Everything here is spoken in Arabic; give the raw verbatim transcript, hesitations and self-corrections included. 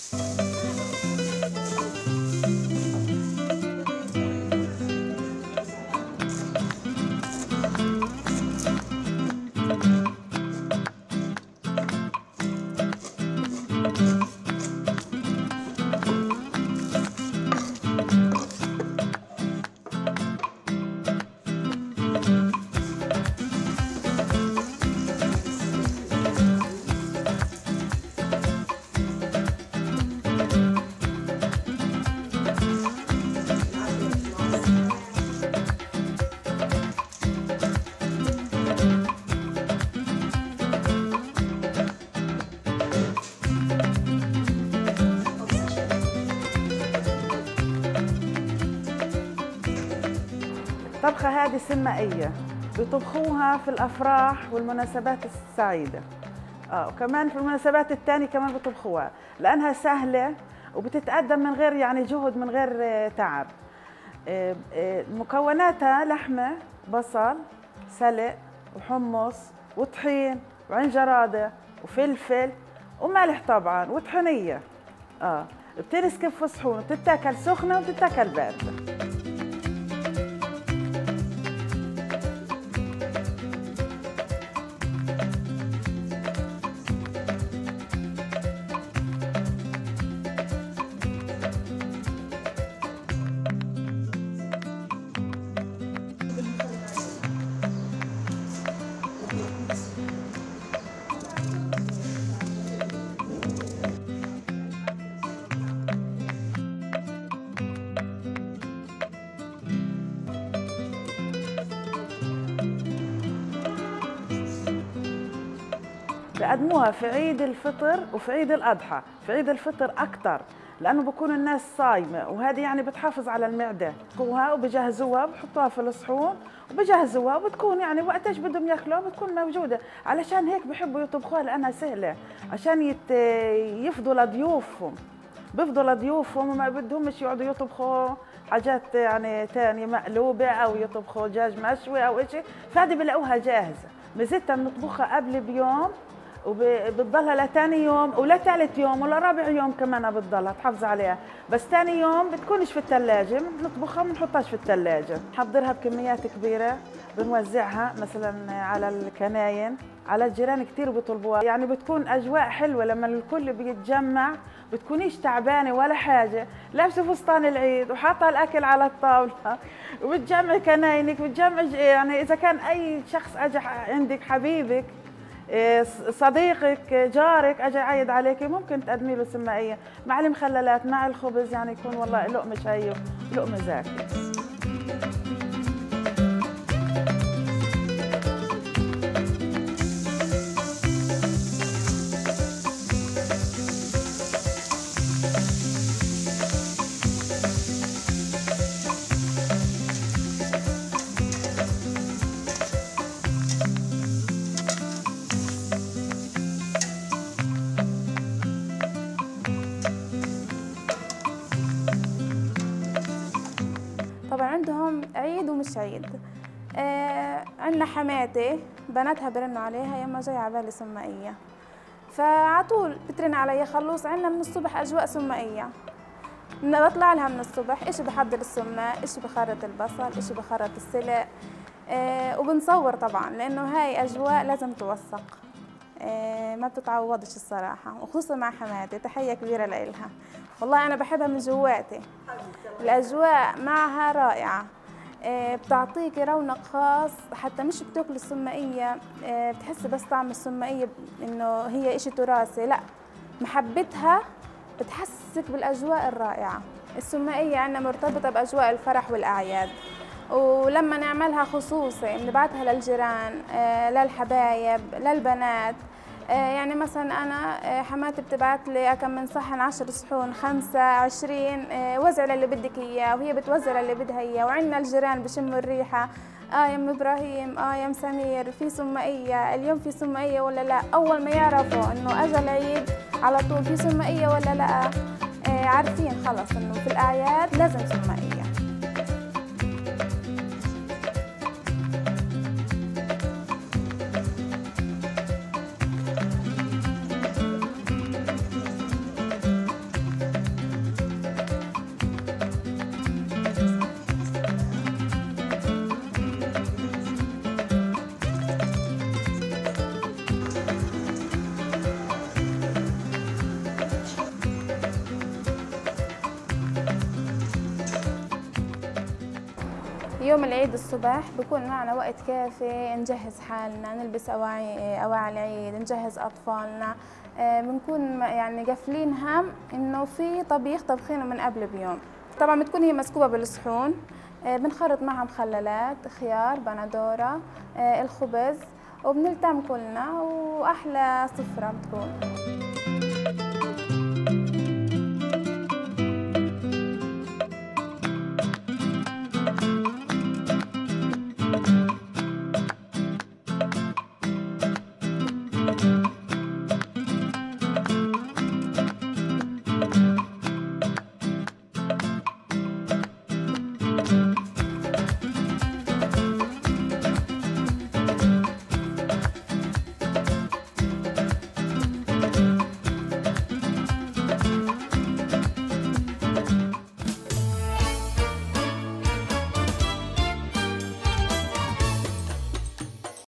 الطبخة هذه سمائية، بيطبخوها في الأفراح والمناسبات السعيدة. اه وكمان في المناسبات الثانية كمان بيطبخوها لأنها سهلة وبتتقدم من غير يعني جهد، من غير تعب. مكوناتها لحمة، بصل، سلق، وحمص، وطحين، وعين جرادة، وفلفل، وملح طبعا، وطحينية. اه بتنسكب في صحون، بتتاكل سخنة وبتتاكل باردة. بقدموها في عيد الفطر وفي عيد الأضحى. في عيد الفطر أكثر لأنه بكون الناس صايمة، وهذه يعني بتحافظ على المعدة. بيقوها وبجهزوها، بحطوها في الصحون وبجهزوها، وبتكون يعني وقتاش بدهم ياكلوها بتكون موجودة. علشان هيك بحبوا يطبخوها لأنها سهلة، عشان يت... يفضوا لضيوفهم. بيفضوا لضيوفهم وما بدهمش يقعدوا يطبخوا حاجات يعني ثانية مقلوبة أو يطبخوا دجاج مشوي أو شيء، فهذه بلاقوها جاهزة. ميزتها بنطبخها قبل بيوم وبتضلها لثاني يوم ولثالث يوم ولرابع يوم كمان بتضلها تحافظ عليها. بس ثاني يوم بتكونش في الثلاجة، بنطبخها ما بنحطهاش في الثلاجة. بنحضرها بكميات كبيرة، بنوزعها مثلا على الكناين، على الجيران كثير بيطلبوها. يعني بتكون أجواء حلوة لما الكل بيتجمع، بتكونيش تعبانة ولا حاجة، لابسة فستان العيد وحاطة الأكل على الطاولة وبتجمع كناينك، بتجمع يعني إذا كان أي شخص أجى عندك، حبيبك، صديقك، جارك اجى يعيد عليك، ممكن تقدمي له سمائيه مع المخللات مع الخبز، يعني يكون والله لقمه شهيه ولقمه زاكيه. طبعا عندهم عيد ومش عيد. آه عندنا حماتي بناتها برنوا عليها يما جاي على بالي سمائيه، فعطول بترن علي خلص عندنا من الصبح اجواء سمائيه. بطلع لها من الصبح، إشي بحضر السماء، إشي بخرط البصل، إشي بخرط السلق، آه وبنصور طبعا لانه هاي اجواء لازم توثق، آه ما بتتعوضش الصراحه، وخصوصا مع حماتي تحيه كبيره لإلها. والله انا بحبها من جواتي، الاجواء معها رائعه، آه بتعطيكي رونق خاص، حتى مش بتاكلي السمائيه آه بتحسي بس طعم السمائيه انه هي إشي تراثي، لا، محبتها بتحسسك بالاجواء الرائعه. السمائيه عندنا مرتبطه باجواء الفرح والاعياد، ولما نعملها خصوصي بنبعتها للجيران، آه للحبايب، للبنات. آه يعني مثلا انا آه حماتي بتبعت لي كم من صحن، عشر صحون، خمسة، عشرين، آه وزع للي بدك اياه، وهي بتوزع للي بدها اياه. وعندنا الجيران بشموا الريحه، اه يا ام ابراهيم، اه يا ام سمير، في سمائيه اليوم، في سمائيه ولا لا؟ اول ما يعرفوا انه اجى العيد على طول في سمائيه ولا لا، آه عارفين خلص انه في الاعياد لازم سمائيه. يوم العيد الصبح بكون معنا وقت كافي نجهز حالنا، نلبس أواعي أواعي العيد، نجهز أطفالنا. بنكون يعني قافلين هم إنه في طبيخ طبخينه من قبل بيوم. طبعا بتكون هي مسكوبة بالصحون، بنخرط معها مخللات، خيار، بندورة، الخبز، وبنلتم كلنا وأحلى سفرة بتكون.